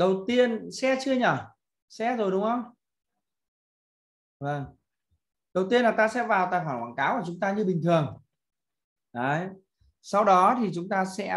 Đầu tiên share chưa nhỉ? Share rồi đúng không? Vâng. Đầu tiên là ta sẽ vào tài khoản quảng cáo của chúng ta như bình thường. Đấy. Sau đó thì chúng ta sẽ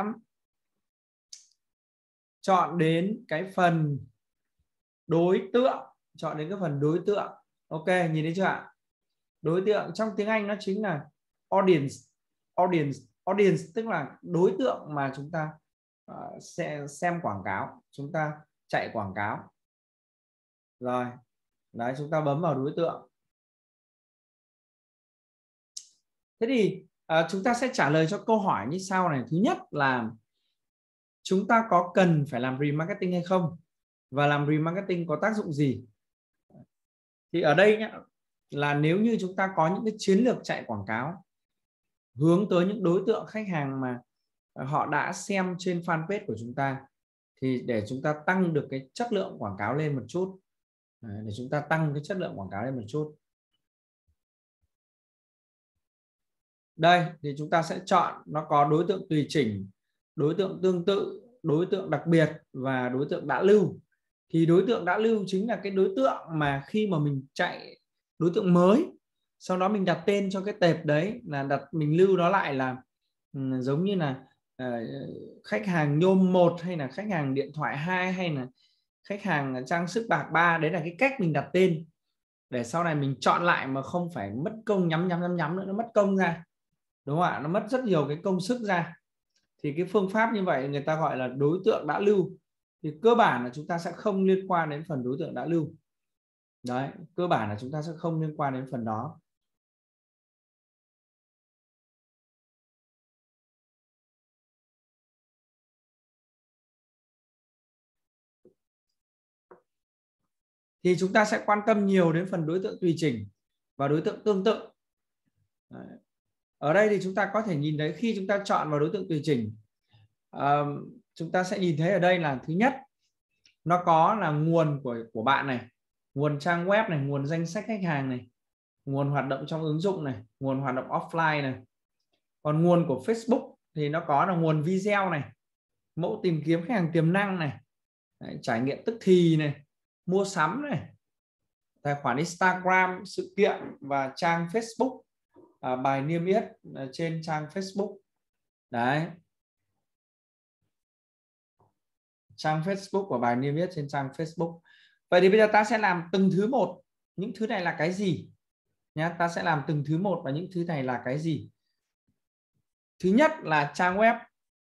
chọn đến cái phần đối tượng, chọn đến cái phần đối tượng. Ok, nhìn thấy chưa ạ? Đối tượng trong tiếng Anh nó chính là audience. Audience tức là đối tượng mà chúng ta sẽ xem quảng cáo, chúng ta chạy quảng cáo. Rồi, đấy, chúng ta bấm vào đối tượng. Thế thì chúng ta sẽ trả lời cho câu hỏi như sau này. Thứ nhất là chúng ta có cần phải làm remarketing hay không? Và làm remarketing có tác dụng gì? Thì ở đây nhá, là nếu như chúng ta có những cái chiến lược chạy quảng cáo hướng tới những đối tượng khách hàng mà họ đã xem trên fanpage của chúng ta, thì để chúng ta tăng được cái chất lượng quảng cáo lên một chút. Để chúng ta tăng cái chất lượng quảng cáo lên một chút. Đây thì chúng ta sẽ chọn, nó có đối tượng tùy chỉnh, đối tượng tương tự, đối tượng đặc biệt và đối tượng đã lưu. Thì đối tượng đã lưu chính là cái đối tượng mà khi mà mình chạy đối tượng mới, sau đó mình đặt tên cho cái tệp đấy, là mình lưu nó lại là giống như là khách hàng nhôm 1 hay là khách hàng điện thoại 2 hay là khách hàng trang sức bạc 3. Đấy là cái cách mình đặt tên để sau này mình chọn lại mà không phải mất công nhắm nữa, nó mất công ra, đúng không ạ? Nó mất rất nhiều cái công sức ra. Thì cái phương pháp như vậy người ta gọi là đối tượng đã lưu. Thì cơ bản là chúng ta sẽ không liên quan đến phần đối tượng đã lưu. Đấy, cơ bản là chúng ta sẽ không liên quan đến phần đó. Thì chúng ta sẽ quan tâm nhiều đến phần đối tượng tùy chỉnh và đối tượng tương tự. Đấy. Ở đây thì chúng ta có thể nhìn thấy khi chúng ta chọn vào đối tượng tùy chỉnh, chúng ta sẽ nhìn thấy ở đây là thứ nhất, nó có là nguồn của bạn này, nguồn trang web này, nguồn danh sách khách hàng này, nguồn hoạt động trong ứng dụng này, nguồn hoạt động offline này. Còn nguồn của Facebook thì nó có là nguồn video này, mẫu tìm kiếm khách hàng tiềm năng này, trải nghiệm tức thì này, mua sắm này, tài khoản Instagram, sự kiện và trang Facebook, bài niêm yết trên trang Facebook. Đấy, trang Facebook và bài niêm yết trên trang Facebook. Vậy thì bây giờ ta sẽ làm từng thứ một. Những thứ này là cái gì nhá? Ta sẽ làm từng thứ một và những thứ này là cái gì. Thứ nhất là trang web.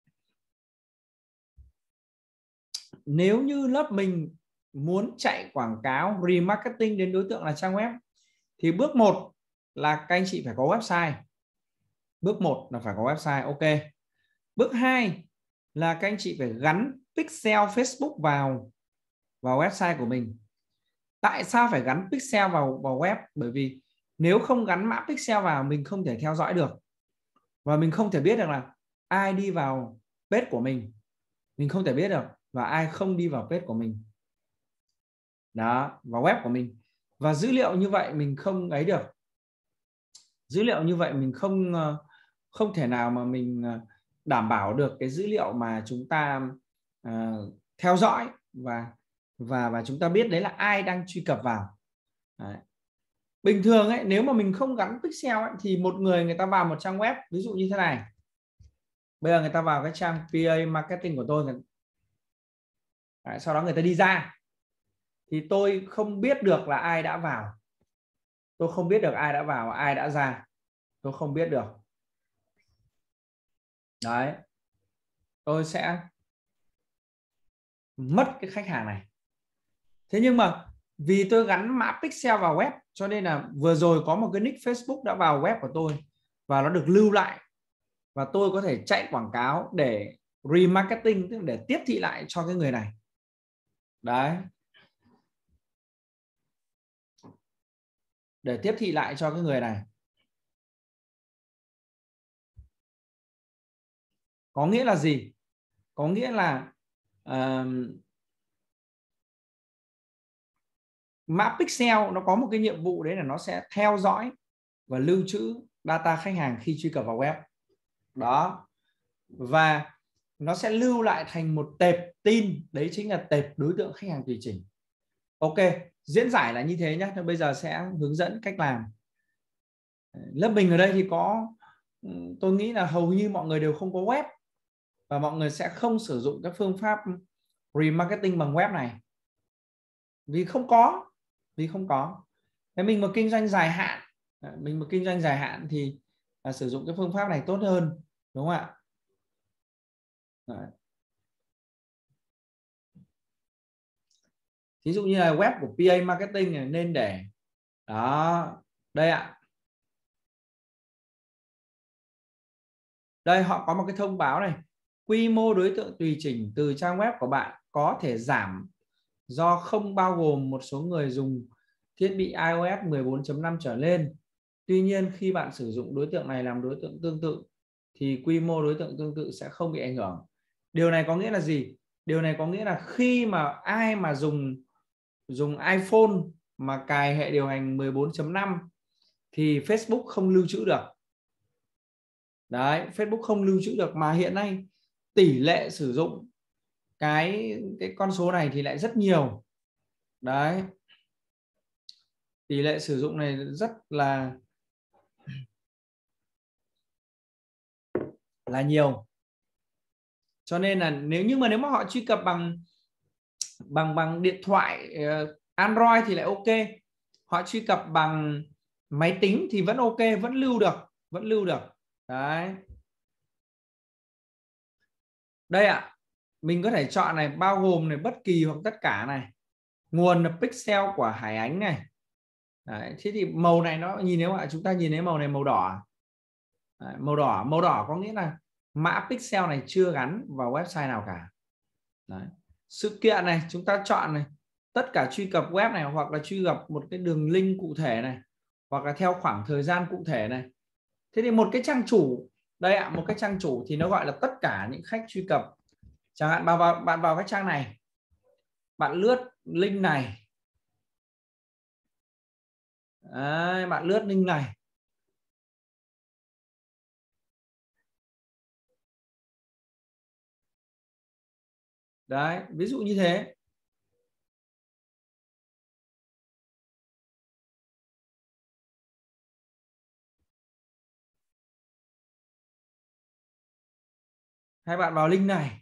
Nếu như lớp mình muốn chạy quảng cáo remarketing đến đối tượng là trang web, thì bước 1 là các anh chị phải có website. Bước 1 là phải có website, ok. Bước 2 là các anh chị phải gắn pixel Facebook vào website của mình. Tại sao phải gắn pixel vào web? Bởi vì nếu không gắn mã pixel vào, mình không thể theo dõi được và mình không thể biết được là ai đi vào page của mình không thể biết được, và ai không đi vào page của mình đó, vào web của mình. Và dữ liệu như vậy mình không ấy được, dữ liệu như vậy mình không thể nào mà mình đảm bảo được cái dữ liệu mà chúng ta theo dõi và chúng ta biết đấy là ai đang truy cập vào. Đấy. Bình thường ấy, nếu mà mình không gắn pixel ấy, thì một người ta vào một trang web ví dụ như thế này, bây giờ người ta vào cái trang PA Marketing của tôi, đấy, sau đó người ta đi ra thì tôi không biết được là ai đã vào, tôi không biết được ai đã vào, ai đã ra, tôi không biết được. Đấy, tôi sẽ mất cái khách hàng này. Thế nhưng mà vì tôi gắn mã pixel vào web, cho nên là vừa rồi có một cái nick Facebook đã vào web của tôi và nó được lưu lại, và tôi có thể chạy quảng cáo để remarketing, tức là để tiếp thị lại cho cái người này. Đấy, để tiếp thị lại cho cái người này. Có nghĩa là gì? Có nghĩa là mã pixel nó có một cái nhiệm vụ đấy là nó sẽ theo dõi và lưu trữ data khách hàng khi truy cập vào web đó. Và nó sẽ lưu lại thành một tệp tin, đấy chính là tệp đối tượng khách hàng tùy chỉnh. Ok, diễn giải là như thế nhé. Bây giờ sẽ hướng dẫn cách làm. Lớp mình ở đây thì có, tôi nghĩ là hầu như mọi người đều không có web, và mọi người sẽ không sử dụng các phương pháp remarketing bằng web này vì không có. Thế mình mà kinh doanh dài hạn, thì sử dụng cái phương pháp này tốt hơn, đúng không ạ? Đấy. Ví dụ như là web của PA Marketing này nên để đó, đây ạ. Đây họ có một cái thông báo này: quy mô đối tượng tùy chỉnh từ trang web của bạn có thể giảm do không bao gồm một số người dùng thiết bị iOS 14.5 trở lên. Tuy nhiên khi bạn sử dụng đối tượng này làm đối tượng tương tự thì quy mô đối tượng tương tự sẽ không bị ảnh hưởng. Điều này có nghĩa là gì? Điều này có nghĩa là khi mà ai mà dùng iPhone mà cài hệ điều hành 14.5 thì Facebook không lưu trữ được. Đấy, Facebook không lưu trữ được, mà hiện nay tỷ lệ sử dụng cái con số này thì lại rất nhiều. Đấy, tỷ lệ sử dụng này rất là nhiều. Cho nên là nếu mà họ truy cập bằng điện thoại Android thì lại ok. Họ truy cập bằng máy tính thì vẫn ok, vẫn lưu được. Đấy. Đây ạ, mình có thể chọn này, bao gồm này, bất kỳ hoặc tất cả này. Nguồn là pixel của Hải Ánh này. Đấy, thế thì màu này nó nhìn, nếu mà chúng ta nhìn thấy màu này màu đỏ. Đấy, màu đỏ có nghĩa là mã pixel này chưa gắn vào website nào cả. Đấy. Sự kiện này chúng ta chọn này, tất cả truy cập web này, hoặc là truy cập một cái đường link cụ thể này, hoặc là theo khoảng thời gian cụ thể này. Thế thì một cái trang chủ, đây ạ, một cái trang chủ thì nó gọi là tất cả những khách truy cập. Chẳng hạn bạn vào cái trang này, bạn lướt link này. Đấy, bạn lướt link này. Đấy, ví dụ như thế. Hay bạn vào link này.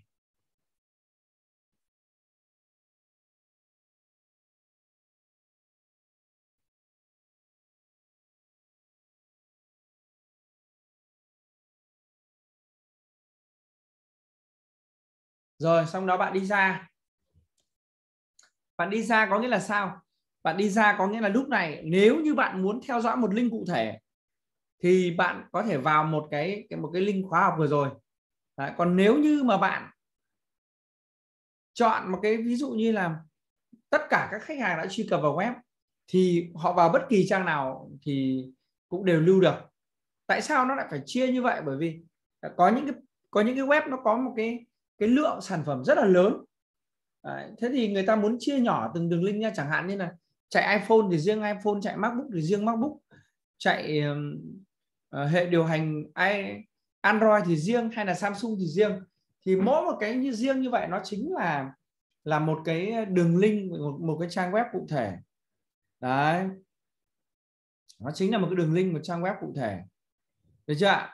Rồi xong đó bạn đi ra. Bạn đi ra có nghĩa là sao? Bạn đi ra có nghĩa là lúc này nếu như bạn muốn theo dõi một link cụ thể thì bạn có thể vào một cái link khóa học vừa rồi. Đấy, còn nếu như mà bạn chọn một cái ví dụ như là tất cả các khách hàng đã truy cập vào web thì họ vào bất kỳ trang nào thì cũng đều lưu được. Tại sao nó lại phải chia như vậy? Bởi vì có những cái web nó có một cái lượng sản phẩm rất là lớn. Đấy, thế thì người ta muốn chia nhỏ từng đường link nha, chẳng hạn như là chạy iPhone thì riêng iPhone, chạy MacBook thì riêng MacBook, chạy hệ điều hành Android thì riêng, hay là Samsung thì riêng. Thì mỗi một cái như riêng như vậy nó chính là một cái đường link, một cái trang web cụ thể. Đấy, nó chính là một cái đường link, một trang web cụ thể. Được chưa ạ?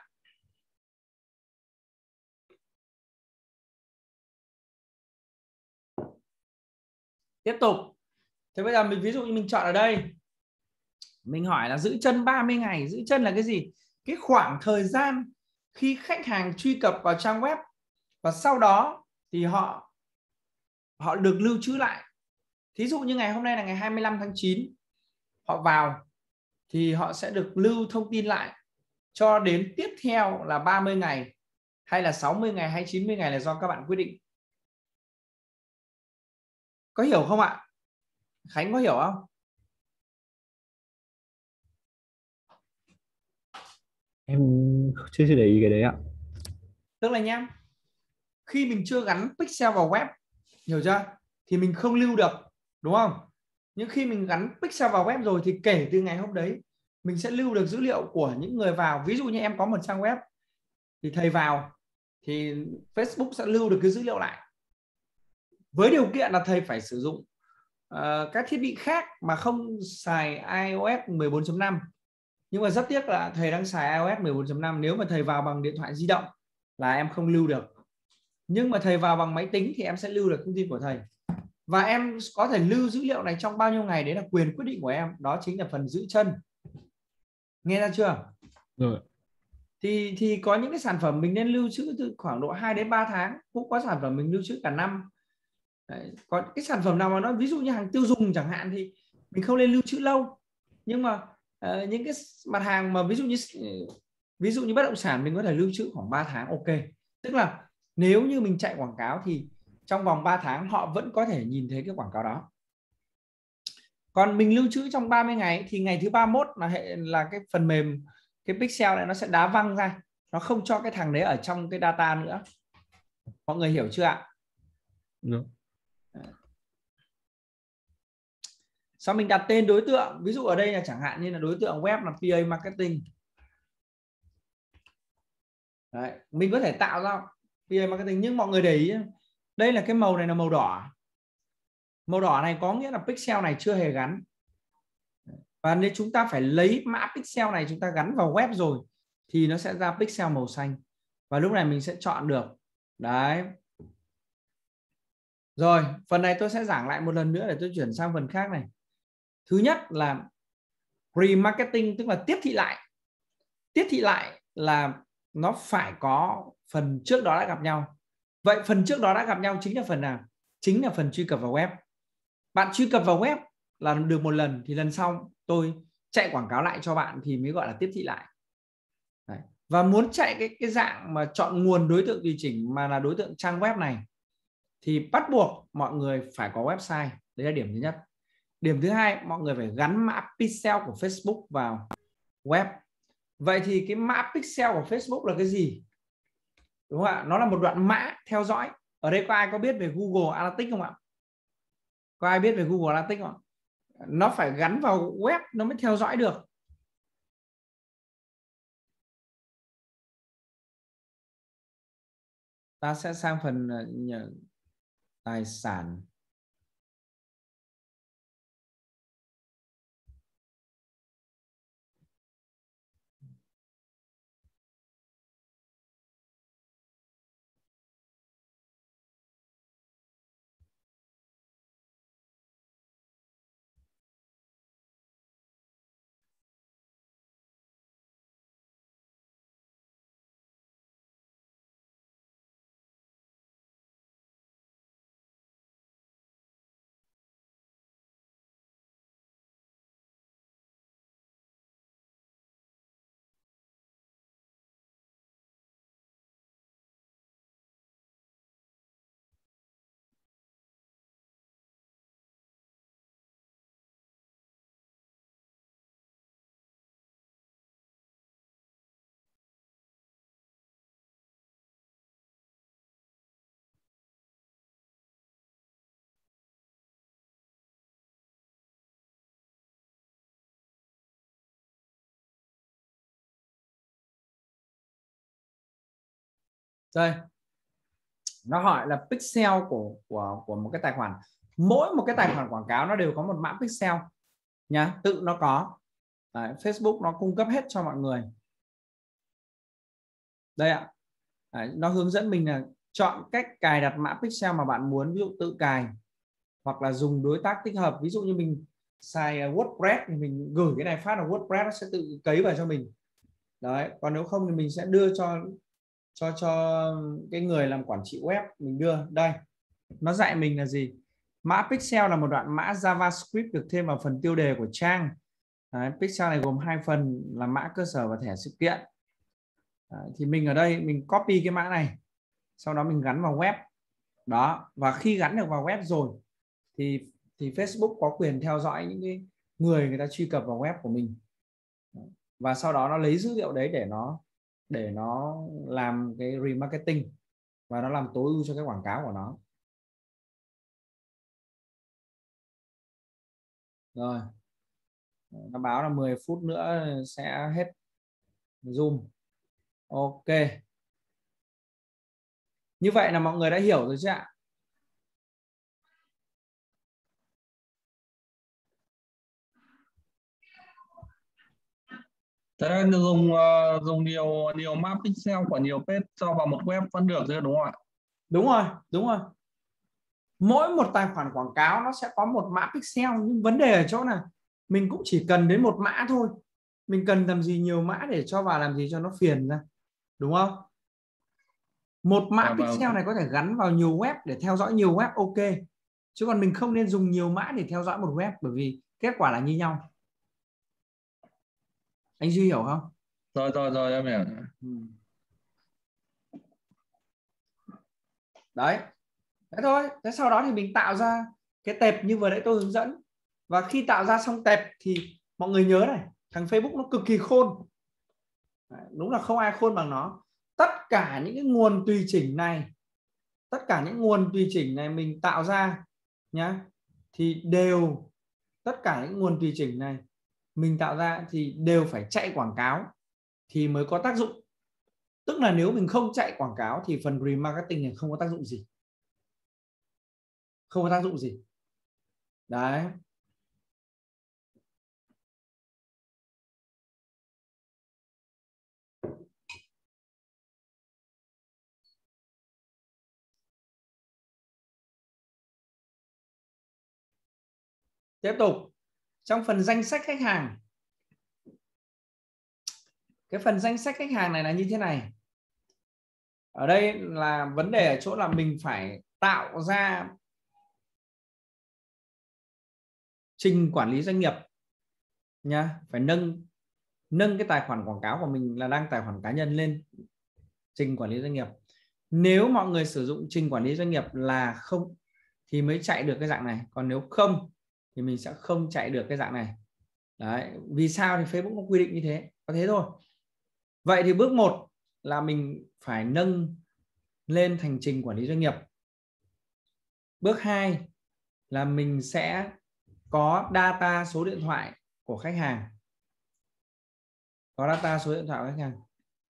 Tiếp tục. Thế bây giờ mình ví dụ như mình chọn ở đây, mình hỏi là giữ chân 30 ngày. Giữ chân là cái gì? Cái khoảng thời gian khi khách hàng truy cập vào trang web và sau đó thì họ được lưu trữ lại. Thí dụ như ngày hôm nay là ngày 25 tháng 9, họ vào thì họ sẽ được lưu thông tin lại cho đến tiếp theo là 30 ngày hay là 60 ngày hay 90 ngày là do các bạn quyết định. Có hiểu không ạ? Khánh có hiểu không? Em chưa để ý cái đấy ạ. Tức là nhé, khi mình chưa gắn pixel vào web, hiểu chưa, thì mình không lưu được, đúng không? Nhưng khi mình gắn pixel vào web rồi thì kể từ ngày hôm đấy mình sẽ lưu được dữ liệu của những người vào. Ví dụ như em có một trang web thì thầy vào thì Facebook sẽ lưu được cái dữ liệu lại, với điều kiện là thầy phải sử dụng các thiết bị khác mà không xài iOS 14.5. Nhưng mà rất tiếc là thầy đang xài iOS 14.5. Nếu mà thầy vào bằng điện thoại di động là em không lưu được, nhưng mà thầy vào bằng máy tính thì em sẽ lưu được thông tin của thầy. Và em có thể lưu dữ liệu này trong bao nhiêu ngày, đấy là quyền quyết định của em, đó chính là phần giữ chân. Nghe ra chưa? Rồi. Thì có những cái sản phẩm mình nên lưu trữ từ khoảng độ 2 đến 3 tháng, cũng có sản phẩm mình lưu trữ cả năm. Đấy. Còn cái sản phẩm nào mà nó ví dụ như hàng tiêu dùng chẳng hạn thì mình không nên lưu trữ lâu. Nhưng mà những cái mặt hàng mà ví dụ như bất động sản mình có thể lưu trữ khoảng 3 tháng, ok. Tức là nếu như mình chạy quảng cáo thì trong vòng 3 tháng họ vẫn có thể nhìn thấy cái quảng cáo đó. Còn mình lưu trữ trong 30 ngày thì ngày thứ 31 là cái phần mềm, cái pixel này nó sẽ đá văng ra, nó không cho cái thằng đấy ở trong cái data nữa. Mọi người hiểu chưa ạ? Được. Sau mình đặt tên đối tượng, ví dụ ở đây là chẳng hạn như là đối tượng web là PA marketing. Đấy, mình có thể tạo ra PA marketing, nhưng mọi người để ý đây là cái màu này là màu đỏ. Màu đỏ này có nghĩa là pixel này chưa hề gắn. Và nếu chúng ta phải lấy mã pixel này chúng ta gắn vào web rồi thì nó sẽ ra pixel màu xanh. Và lúc này mình sẽ chọn được. Đấy. Rồi, phần này tôi sẽ giảng lại một lần nữa để tôi chuyển sang phần khác này. Thứ nhất là remarketing, tức là tiếp thị lại. Tiếp thị lại là nó phải có phần trước đó đã gặp nhau. Vậy phần trước đó đã gặp nhau chính là phần nào? Chính là phần truy cập vào web. Bạn truy cập vào web là được một lần, thì lần sau tôi chạy quảng cáo lại cho bạn thì mới gọi là tiếp thị lại. Đấy. Và muốn chạy cái dạng mà chọn nguồn đối tượng điều chỉnh mà là đối tượng trang web này thì bắt buộc mọi người phải có website. Đấy là điểm thứ nhất. Điểm thứ hai, mọi người phải gắn mã pixel của Facebook vào web. Vậy thì cái mã pixel của Facebook là cái gì? Đúng không ạ? Nó là một đoạn mã theo dõi. Ở đây có ai có biết về Google Analytics không ạ? Có ai biết về Google Analytics không ạ? Nó phải gắn vào web nó mới theo dõi được. Ta sẽ sang phần tài sản. Đây, nó hỏi là pixel của một cái tài khoản. Mỗi một cái tài khoản quảng cáo nó đều có một mã pixel nhá, tự nó có. Đấy, Facebook nó cung cấp hết cho mọi người. Đây ạ. Đấy, nó hướng dẫn mình là chọn cách cài đặt mã pixel mà bạn muốn, ví dụ tự cài hoặc là dùng đối tác tích hợp. Ví dụ như mình xài WordPress thì mình gửi cái này phát là WordPress nó sẽ tự cấy vào cho mình. Đấy, còn nếu không thì mình sẽ đưa cho cái người làm quản trị web, mình đưa đây. Nó dạy mình là gì? Mã pixel là một đoạn mã JavaScript được thêm vào phần tiêu đề của trang. Đấy, pixel này gồm hai phần là mã cơ sở và thẻ sự kiện. Đấy, thì mình ở đây mình copy cái mã này, sau đó mình gắn vào web đó. Và khi gắn được vào web rồi thì Facebook có quyền theo dõi những cái người ta truy cập vào web của mình, và sau đó nó lấy dữ liệu đấy để nó làm cái remarketing và nó làm tối ưu cho cái quảng cáo của nó. Rồi, nó báo là 10 phút nữa sẽ hết Zoom. Ok. Như vậy là mọi người đã hiểu rồi chứ ạ? Thế dùng nhiều map pixel của nhiều page cho vào một web vẫn được chứ đúng không ạ? Đúng rồi, đúng rồi. Mỗi một tài khoản quảng cáo nó sẽ có một mã pixel, nhưng vấn đề ở chỗ là mình cũng chỉ cần đến một mã thôi. Mình cần làm gì nhiều mã để cho vào làm gì cho nó phiền ra, đúng không? Một mã pixel này có thể gắn vào nhiều web để theo dõi nhiều web, ok. Chứ còn mình không nên dùng nhiều mã để theo dõi một web, bởi vì kết quả là như nhau. Anh Duy hiểu không? Rồi em hiểu. Đấy, thế thôi. Thế sau đó thì mình tạo ra cái tệp như vừa nãy tôi hướng dẫn. Và khi tạo ra xong tệp thì mọi người nhớ này, thằng Facebook nó cực kỳ khôn. Đúng là không ai khôn bằng nó. Tất cả những cái nguồn tùy chỉnh này, tất cả những nguồn tùy chỉnh này mình tạo ra nhá, thì đều, tất cả những nguồn tùy chỉnh này mình tạo ra thì đều phải chạy quảng cáo thì mới có tác dụng. Tức là nếu mình không chạy quảng cáo thì phần remarketing này không có tác dụng gì. Không có tác dụng gì. Đấy. Tiếp tục, trong phần danh sách khách hàng. Cái phần danh sách khách hàng này là như thế này. Ở đây là vấn đề ở chỗ là mình phải tạo ra trình quản lý doanh nghiệp nha, phải nâng cái tài khoản quảng cáo của mình là đang tài khoản cá nhân lên trình quản lý doanh nghiệp. Nếu mọi người sử dụng trình quản lý doanh nghiệp là không thì mới chạy được cái dạng này, còn nếu không thì mình sẽ không chạy được cái dạng này. Đấy, vì sao thì Facebook nó quy định như thế, có thế thôi. Vậy thì bước 1 là mình phải nâng lên thành trình quản lý doanh nghiệp. Bước 2 là mình sẽ có data số điện thoại của khách hàng. Có data số điện thoại của khách hàng.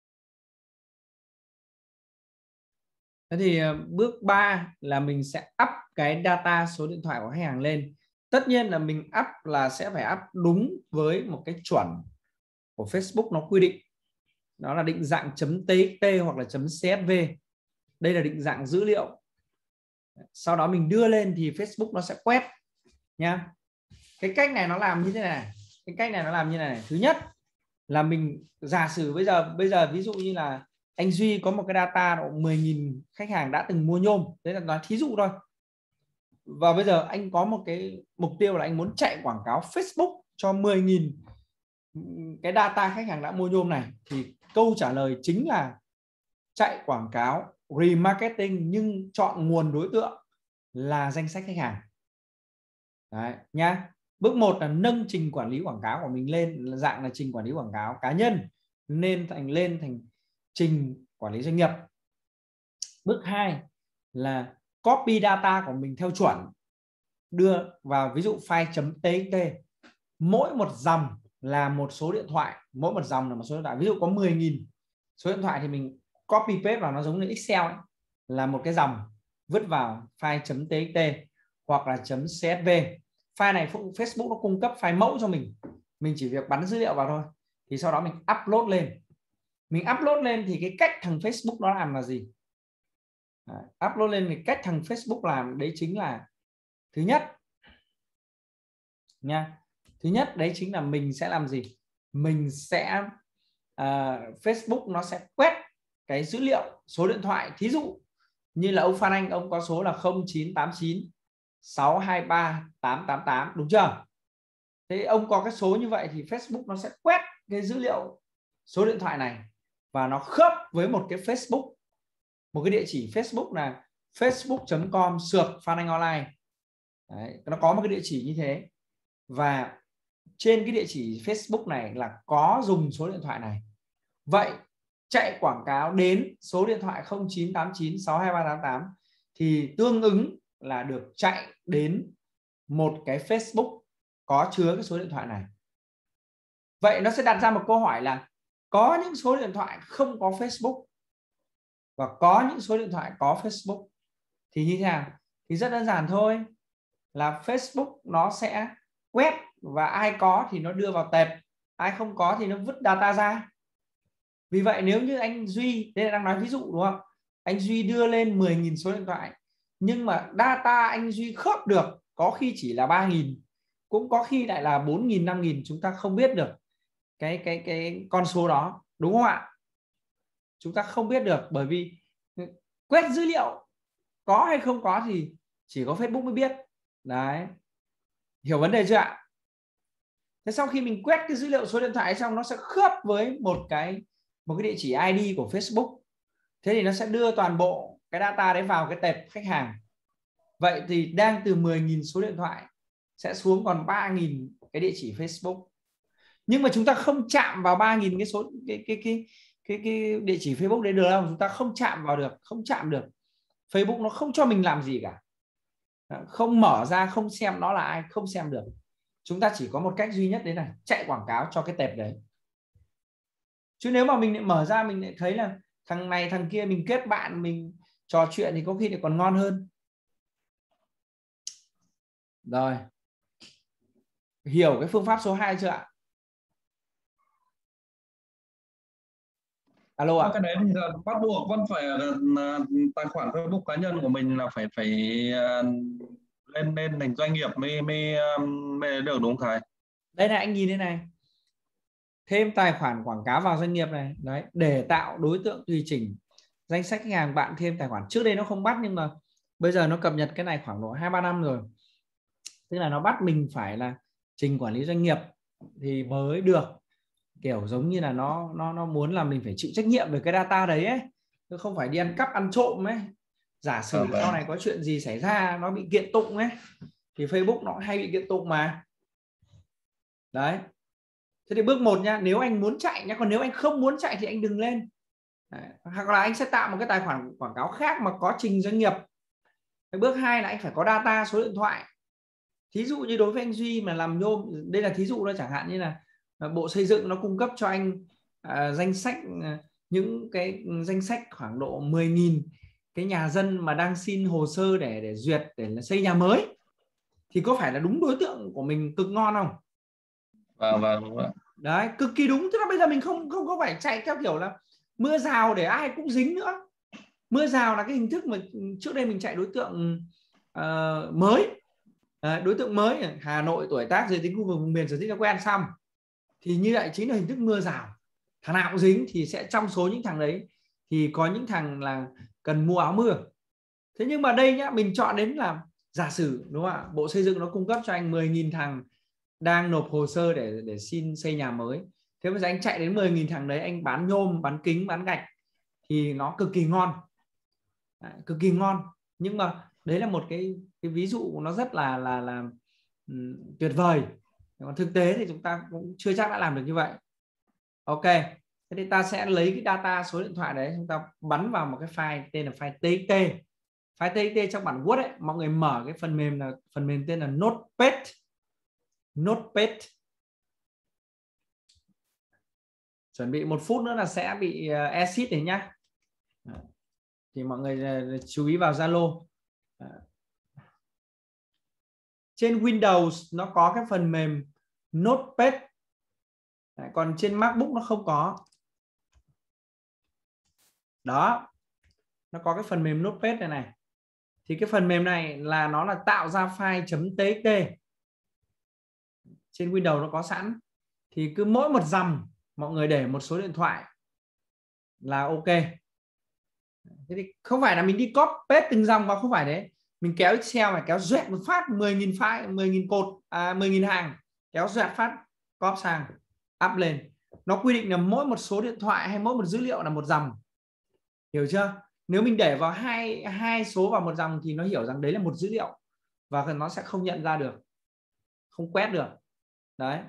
Thế thì bước 3 là mình sẽ up cái data số điện thoại của khách hàng lên. Tất nhiên là mình up là sẽ phải up đúng với một cái chuẩn của Facebook nó quy định. Đó là định dạng .txt hoặc là .csv. Đây là định dạng dữ liệu. Sau đó mình đưa lên thì Facebook nó sẽ quét nha. Cái cách này nó làm như thế này. Cái cách này nó làm như này. Thứ nhất là mình giả sử bây giờ ví dụ như là anh Duy có một cái data độ 10.000 khách hàng đã từng mua nhôm, đấy là nói thí dụ thôi. Và bây giờ anh có một cái mục tiêu là anh muốn chạy quảng cáo Facebook cho 10.000 cái data khách hàng đã mua nhôm này, thì câu trả lời chính là chạy quảng cáo remarketing nhưng chọn nguồn đối tượng là danh sách khách hàng. Đấy nhá. Bước 1 là nâng trình quản lý quảng cáo của mình lên dạng là trình quản lý quảng cáo cá nhân lên thành trình quản lý doanh nghiệp. Bước 2 là copy data của mình theo chuẩn, đưa vào ví dụ file .txt. Mỗi một dòng là một số điện thoại, mỗi một dòng là một số điện thoại. Ví dụ có 10.000 số điện thoại thì mình copy paste vào, nó giống như Excel ấy, là một cái dòng vứt vào file .txt hoặc là .csv. File này Facebook nó cung cấp file mẫu cho mình chỉ việc bắn dữ liệu vào thôi. Thì sau đó mình upload lên. Mình upload lên thì cái cách thằng Facebook nó làm là gì? Đấy, upload lên thì cách thằng Facebook làm đấy chính là thứ nhất nha. Thứ nhất đấy chính là mình sẽ làm gì? Mình sẽ Facebook nó sẽ quét cái dữ liệu số điện thoại. Thí dụ như là ông Phan Anh, ông có số là 0989 623 888, đúng chưa? Thế ông có cái số như vậy thì Facebook nó sẽ quét cái dữ liệu số điện thoại này và nó khớp với một cái Facebook, một cái địa chỉ Facebook là facebook.com/Phan Anh Online. Đấy, nó có một cái địa chỉ như thế, và trên cái địa chỉ Facebook này là có dùng số điện thoại này. Vậy chạy quảng cáo đến số điện thoại 0989 623 888 thì tương ứng là được chạy đến một cái Facebook có chứa cái số điện thoại này. Vậy nó sẽ đặt ra một câu hỏi là có những số điện thoại không có Facebook và có những số điện thoại có Facebook thì như thế nào? Thì rất đơn giản thôi, là Facebook nó sẽ quét và ai có thì nó đưa vào tệp, ai không có thì nó vứt data ra. Vì vậy nếu như anh Duy, đây là đang nói ví dụ đúng không, anh Duy đưa lên 10.000 số điện thoại nhưng mà data anh Duy khớp được có khi chỉ là 3.000, cũng có khi lại là 4.000, 5.000, chúng ta không biết được cái con số đó, đúng không ạ? Chúng ta không biết được, bởi vì quét dữ liệu có hay không có thì chỉ có Facebook mới biết. Đấy, hiểu vấn đề chưa ạ? Thế sau khi mình quét cái dữ liệu số điện thoại xong, nó sẽ khớp với một cái địa chỉ ID của Facebook. Thế thì nó sẽ đưa toàn bộ cái data đấy vào cái tệp khách hàng. Vậy thì đang từ 10.000 số điện thoại sẽ xuống còn 3.000 cái địa chỉ Facebook. Nhưng mà chúng ta không chạm vào 3.000 cái số cái địa chỉ Facebook đấy được đâu, chúng ta không chạm vào được, không chạm được. Facebook nó không cho mình làm gì cả, không mở ra, không xem nó là ai, không xem được. Chúng ta chỉ có một cách duy nhất đấy là chạy quảng cáo cho cái tệp đấy. Chứ nếu mà mình lại mở ra, mình lại thấy là thằng này thằng kia mình kết bạn, mình trò chuyện thì có khi lại còn ngon hơn. Rồi, hiểu cái phương pháp số 2 chưa ạ? Alo ạ? Cái đấy thì là bắt buộc vẫn phải tài khoản Facebook cá nhân của mình là phải lên thành doanh nghiệp mới được, đúng không thầy? Đây này, anh nhìn đây này, thêm tài khoản quảng cáo vào doanh nghiệp này, đấy, để tạo đối tượng tùy chỉnh danh sách khách hàng. Bạn thêm tài khoản, trước đây nó không bắt nhưng mà bây giờ nó cập nhật cái này khoảng độ 2-3 năm rồi, tức là nó bắt mình phải là trình quản lý doanh nghiệp thì mới được, kiểu giống như là nó muốn là mình phải chịu trách nhiệm về cái data đấy ấy, chứ không phải đi ăn cắp ăn trộm ấy. Giả sử sau này có chuyện gì xảy ra nó bị kiện tụng ấy, thì Facebook nó hay bị kiện tụng mà. Đấy, thế thì bước 1 nhá, nếu anh muốn chạy nhá, còn nếu anh không muốn chạy thì anh đừng lên. Đấy, hoặc là anh sẽ tạo một cái tài khoản quảng cáo khác mà có trình doanh nghiệp. Bước 2 là anh phải có data số điện thoại. Thí dụ như đối với anh Duy mà làm nhôm, đây là thí dụ đó, chẳng hạn như là Bộ Xây dựng nó cung cấp cho anh danh sách, những cái danh sách khoảng độ 10.000 cái nhà dân mà đang xin hồ sơ để duyệt để xây nhà mới, thì có phải là đúng đối tượng của mình cực ngon không? Vâng, đúng ạ. Đấy, cực kỳ đúng. Tức là bây giờ mình không có phải chạy theo kiểu là mưa rào để ai cũng dính nữa. Mưa rào là cái hình thức mà trước đây mình chạy đối tượng mới. Đối tượng mới, Hà Nội, tuổi tác, giới tính, khu vực vùng miền, sở thích thói quen xong, thì như vậy chính là hình thức mưa rào, thằng nào cũng dính. Thì sẽ trong số những thằng đấy thì có những thằng là cần mua áo mưa. Thế nhưng mà đây nhá, mình chọn đến là giả sử, đúng không ạ, Bộ Xây dựng nó cung cấp cho anh 10.000 thằng đang nộp hồ sơ để xin xây nhà mới. Thế bây giờ anh chạy đến 10.000 thằng đấy, anh bán nhôm, bán kính, bán gạch thì nó cực kỳ ngon. Đấy, cực kỳ ngon. Nhưng mà đấy là một cái ví dụ nó rất là tuyệt vời. Còn thực tế thì chúng ta cũng chưa chắc đã làm được như vậy. Ok, thế thì ta sẽ lấy cái data số điện thoại đấy, chúng ta bắn vào một cái file tên là file TXT. File TXT trong bản Word ấy, mọi người mở cái phần mềm tên là Notepad. Chuẩn bị 1 phút nữa là sẽ bị exit đấy nhá. Thì mọi người chú ý vào Zalo. Trên Windows nó có cái phần mềm Notepad. Còn trên MacBook nó không có. Đó, nó có cái phần mềm Notepad này. Thì cái phần mềm này là nó là tạo ra file .txt. Trên Windows nó có sẵn. Thì cứ mỗi một dòng mọi người để một số điện thoại là ok. Thế thì không phải là mình đi copy paste từng dòng vào, không phải đấy. Mình kéo Excel này, kéo duyệt một phát 10.000 file, 10.000 cột, 10.000 hàng, kéo duyệt phát copy sang, up lên. Nó quy định là mỗi một số điện thoại hay mỗi một dữ liệu là một dòng. Hiểu chưa? Nếu mình để vào hai số vào một dòng thì nó hiểu rằng đấy là một dữ liệu và nó sẽ không nhận ra được, không quét được. Đấy.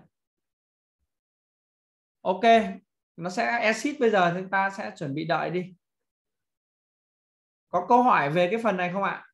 Ok, nó sẽ exit bây giờ, chúng ta sẽ chuẩn bị đợi đi. Có câu hỏi về cái phần này không ạ?